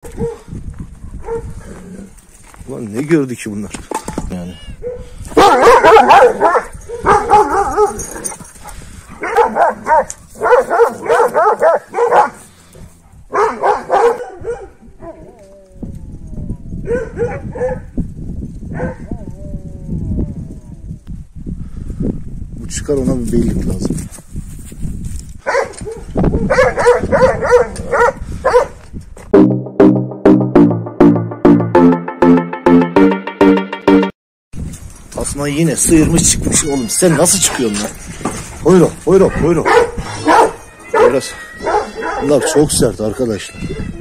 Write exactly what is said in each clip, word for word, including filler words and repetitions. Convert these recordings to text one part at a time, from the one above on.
Ulan ne gördü ki bunlar? Yani. Bu çıkar, ona bir beylik lazım. Tasma yine sıyırmış çıkmış oğlum. Sen nasıl çıkıyorsun lan? Buyurun, buyurun, buyurun. Biraz. Bunlar çok sert arkadaşlar.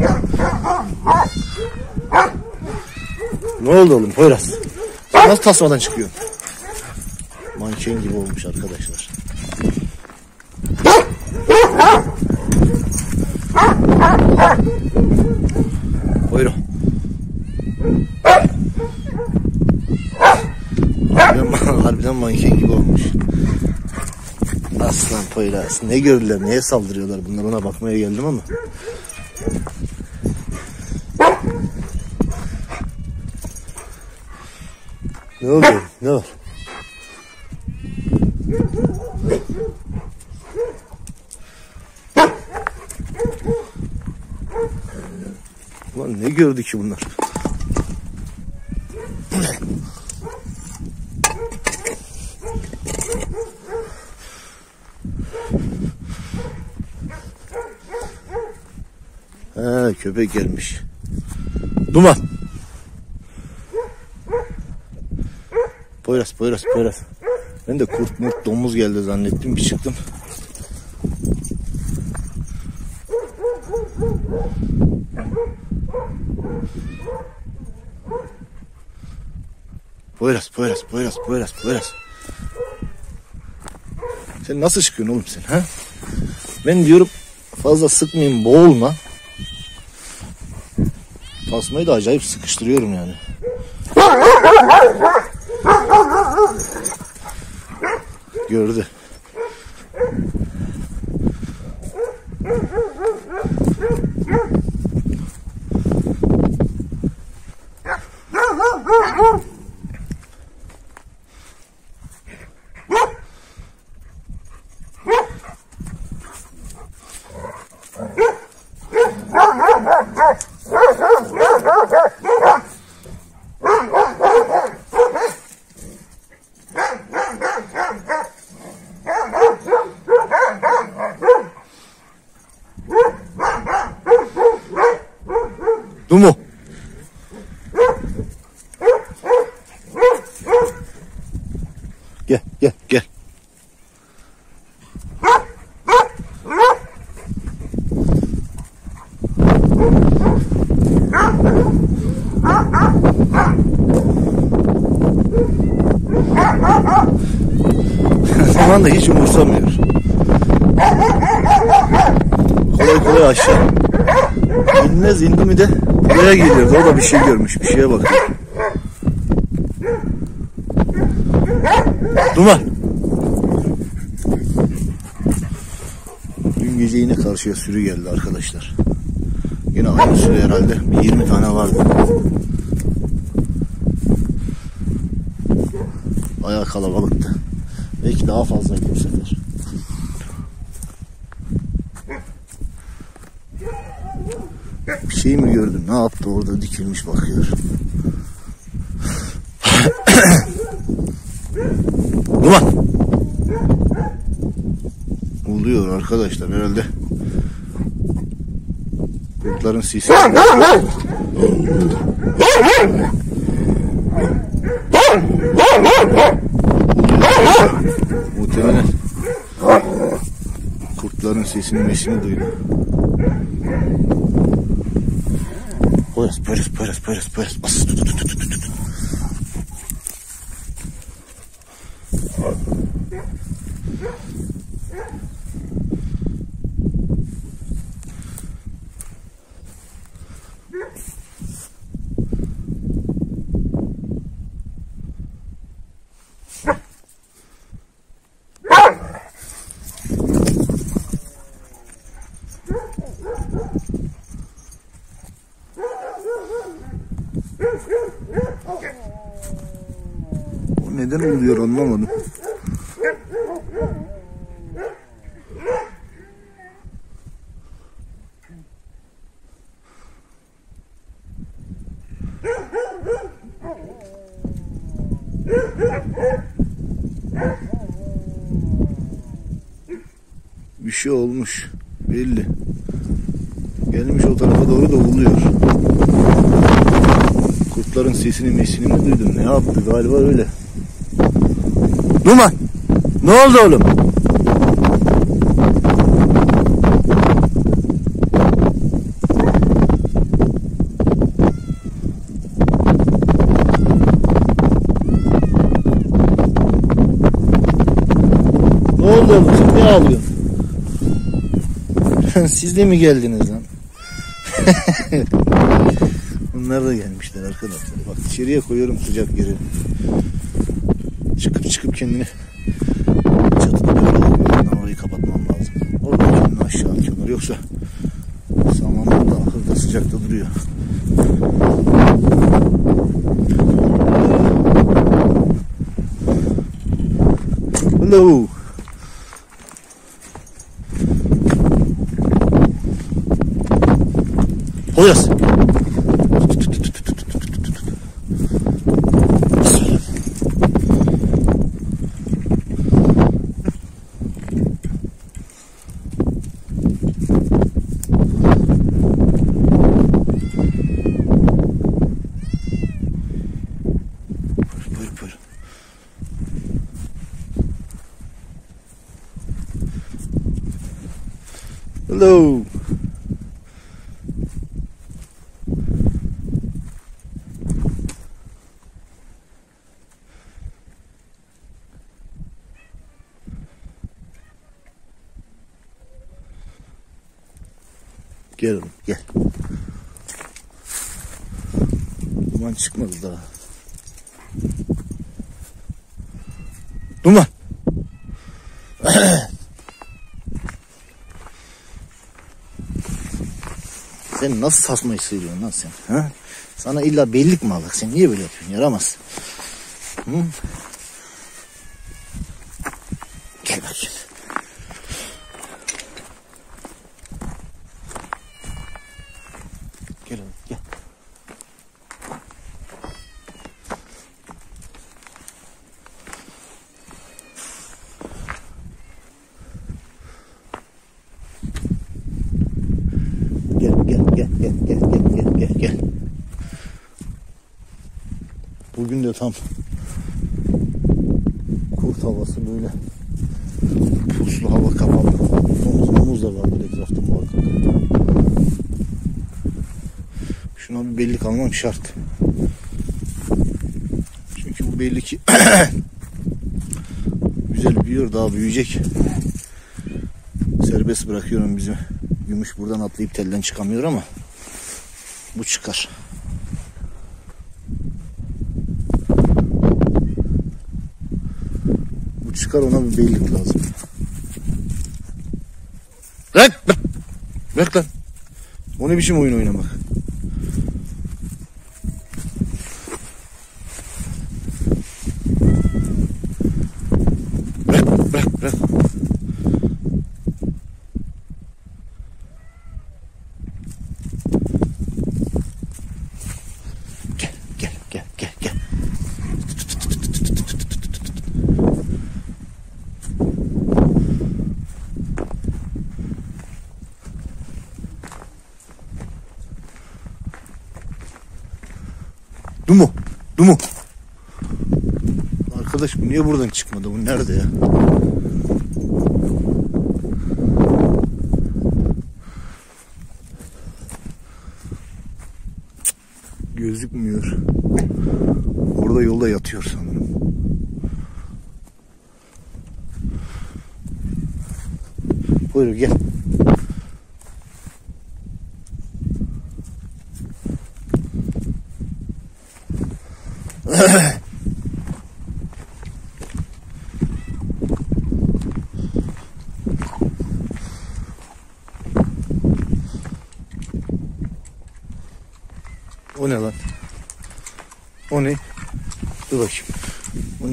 Ne oldu oğlum Poyraz? Sen nasıl tasmadan çıkıyorsun? Manken gibi olmuş arkadaşlar. Buyurun. Harbiden, harbiden manken gibi olmuş. Aslan Poyraz. Ne gördüler, neye saldırıyorlar bunlar, ona bakmaya geldim ama. Ne oldu? Ne var? Ulan ne gördü ki bunlar? Ha, köpek gelmiş. Duman. Poyraz, Poyraz, Poyraz. Ben de kurt murt domuz geldi zannettim, bir çıktım. Poyraz, Poyraz, Poyraz, Poyraz, Poyraz. Sen nasıl çıkıyorsun oğlum sen, ha? Ben diyorum fazla sıkmayayım, boğulma. Tasmayı da acayip sıkıştırıyorum yani. Gördü. Dumu. Gel, gel, gel. Zaman da hiç umursamıyor. Kolay kolay aşağı. İnmez, indi mi de buraya geliyordu. O da bir şey görmüş. Bir şeye bakıyor. Duman. Dün gece yine karşıya sürü geldi arkadaşlar. Yine aynı sürü herhalde. Bir yirmi tane vardı. Bayağı kalabalıktı. Belki daha fazlaydı bu sefer. Bir şey mi gördüm? Ne yaptı? Orada dikilmiş bakıyor. Duman. Oluyor arkadaşlar herhalde. Kurtların sesi. Muhtemelen kurtların sesini mesini duydu. Poyraz, Poyraz, Poyraz, Poyraz, Poyraz. Bas, tut, tut, tut, tut, tut. O neden oluyor anlamadım. Bir şey olmuş belli. Gelmiş o tarafa doğru da uluyor. Kurtların sesini mesini mi duydum? Ne yaptı? Galiba öyle. Duman! Ne oldu oğlum? Ne oldu oğlum? Sen ne ağlıyorsun? Siz de mi geldiniz lan? Bunlar da gelmişler arkadaşlar. Bak içeriye koyuyorum sıcak yeri. Çıkıp çıkıp kendini çatıda böyle oluyor. Orayı kapatmam lazım. Oradan kendini aşağı atıyorlar. Yoksa samanlıkta ahırda sıcakta duruyor. Hello. Poyraz. Buyur buyur. Hello. Gel oğlum gel. Duman çıkmadı daha. Duman. Sen nasıl saçmayı sıyırıyorsun lan sen? Ha? Sana illa bellik mi aldık? Sen niye böyle yapıyorsun? Yaramaz. Hı? Gel bakayım. Gel oğlum gel. Gel gel gel gel gel gel gel gel gel. Bugün de tam kurt havası böyle. Puslu hava kapalı. Domuz domuz da vardır etrafta muhakkak. Şuna bir bellik almam şart. Çünkü bu belli ki güzel büyüyor, daha büyüyecek. Serbest bırakıyorum bizi. Gümüş buradan atlayıp telden çıkamıyor ama bu çıkar. Bu çıkar, ona bir bellik lazım. Bırak! Bırak, bırak lan! O ne biçim oyun oynamak? Bırak, bırak, bırak. Gel, gel, gel, gel, gel. Dumu, Dumu. Arkadaş bu niye buradan çıkmadı? Bu nerede ya? Gözükmüyor. Orada yolda yatıyor sanırım. Buyur gel. O ne lan? O ne? Dur bakayım. Bu ne?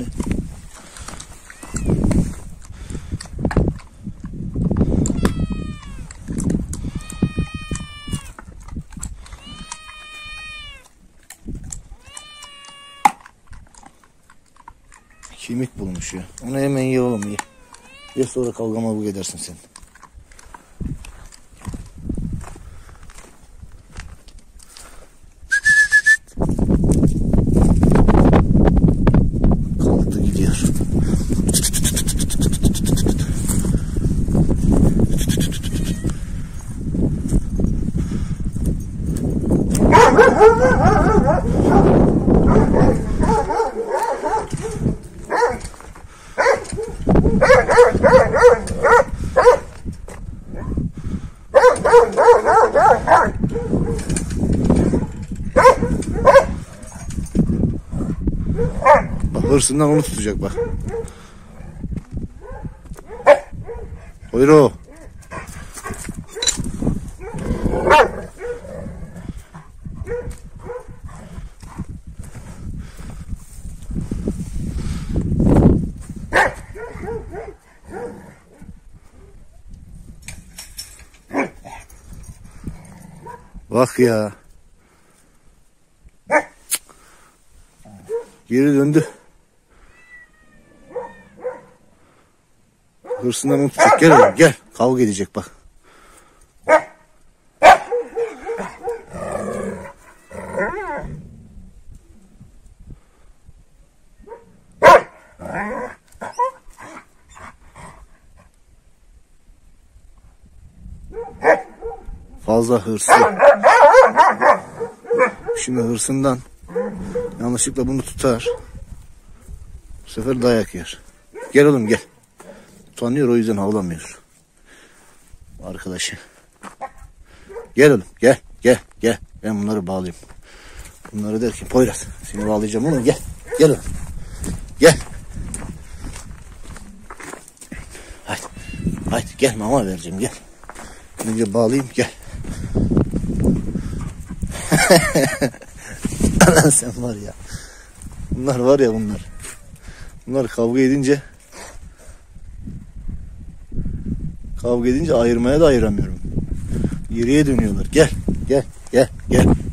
Kemik bulmuş ya. Onu hemen ye oğlum, ye. Ye, sonra kavga mavga edersin sen. Kalktı gidiyor. Bak, hırsından onu tutacak bak. Buyur. Bak ya. Geri döndü. Hırsından onu tutacak. Gel oğlum, gel. Kavga edecek bak. Fazla hırslı. Şimdi hırsından yanlışlıkla bunu tutar. Bu sefer dayak yer. Gel oğlum, gel. Utanıyor, o yüzden havlamıyor. Arkadaşı. Gel oğlum, gel, gel, gel. Ben bunları bağlayayım. Bunları derken Poyraz, seni bağlayacağım oğlum, gel. Gel oğlum. Gel. Haydi. Haydi gel, mama vereceğim, gel. Önce bağlayayım, gel. Lan sen var ya. Bunlar var ya bunlar. Bunlar kavga edince kavga edince ayırmaya da ayıramıyorum. Geriye dönüyorlar. Gel, gel, gel, gel.